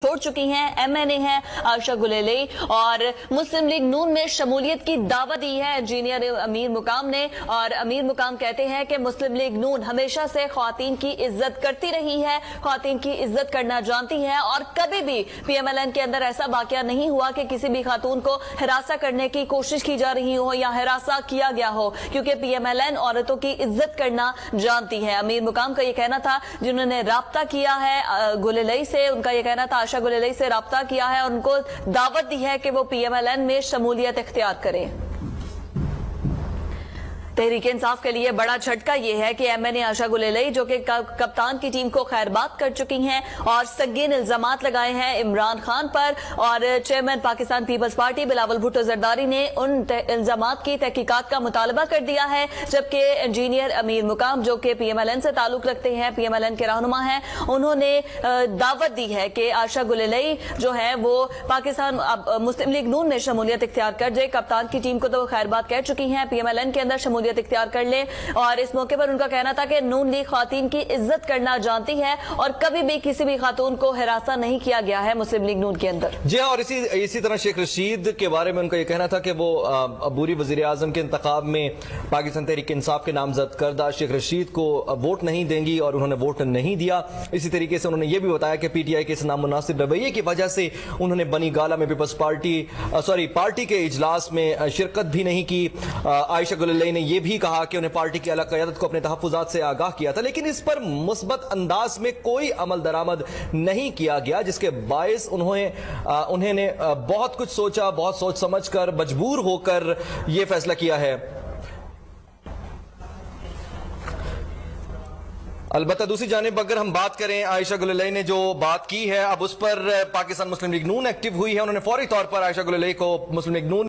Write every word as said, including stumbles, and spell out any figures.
छोड़ चुकी हैं। एमएनए है आयशा गुलेली और मुस्लिम लीग नून में शमूलियत की दावत दी है इंजीनियर अमीर मुकाम ने। और अमीर मुकाम कहते हैं कि मुस्लिम लीग नून हमेशा से ख्वातीन की इज्जत करती रही है, ख्वातीन की इज्जत करना जानती है और कभी भी पीएमएलएन के अंदर ऐसा वाकया नहीं हुआ कि किसी भी खातून को हिरासा करने की कोशिश की जा रही हो या हिरासा किया गया हो, क्योंकि पीएमएलएन औरतों की इज्जत करना जानती है। अमीर मुकाम का यह कहना था, जिन्होंने राब्ता किया है गुलेली से, उनका यह कहना था आयशा गुलेली से राब्ता किया है और उनको दावत दी है कि वो पीएमएलएन में शमूलियत इख्तियार करें। तहरीक इंसाफ के लिए बड़ा झटका यह है कि एमएनए आयशा गुलेली जो कि कप्तान की टीम को खैरबाद कर चुकी हैं और संगीन इल्जामात लगाए हैं इमरान खान पर, और चेयरमैन पाकिस्तान पीपल्स पार्टी बिलावल भुट्टो जरदारी ने उन इल्जामात की तहकीकात का मुतालबा कर दिया है, जबकि इंजीनियर अमीर मुकाम जो कि पीएमएलएन से ताल्लुक रखते हैं, पीएमएलएन के रहनुमा हैं, उन्होंने दावत दी है कि आयशा गुलेली जो है वो पाकिस्तान मुस्लिम लीग नून में शमूलियत इख्तियार कर जाए। कप्तान की टीम को तो खैरबाद कर चुकी हैं, पीएमएलएन के अंदर शमूलियत इख्तियार कर ले। और इस मौके पर उनका कहना था कि नून लीग खातून की इज्जत करना जानती है और कभी भी किसी भी खातून को हिरासा नहीं किया गया है मुस्लिम लीग नून के अंदर। जी हाँ, और इसी इसी तरह शेख रशीद के बारे में उनका यह कहना था कि वो अबूरी वजीर आजम के इंतखाब में पाकिस्तान तहरीक इंसाफ के नामजद करदा शेख रशीद को वोट नहीं देंगी और उन्होंने वोट नहीं दिया। इसी तरीके से उन्होंने यह भी बताया कि पीटीआई के इस नामुनासिब रवैये की वजह से उन्होंने बनी गाला में पीपल्स पार्टी सॉरी पार्टी के इजलास में शिरकत भी नहीं की। आयशा गुलेली ने यह भी कहा कि उन्हें पार्टी की अलग क़यादत को अपने तहफ़्फ़ुज़ात से आगाह किया था, लेकिन इस पर मुस्बत अंदाज में कोई अमल दरामद नहीं किया गया, जिसके बायस उन्होंने उन्होंने बहुत कुछ सोचा, बहुत सोच समझ कर मजबूर होकर यह फैसला किया है। अलबत्ता दूसरी जानिब अगर हम बात करें, आयशा गुलेली ने जो बात की है अब उस पर पाकिस्तान मुस्लिम लीग नून एक्टिव हुई है। उन्होंने फौरी तौर पर आयशा गुलेली को मुस्लिम लीग नून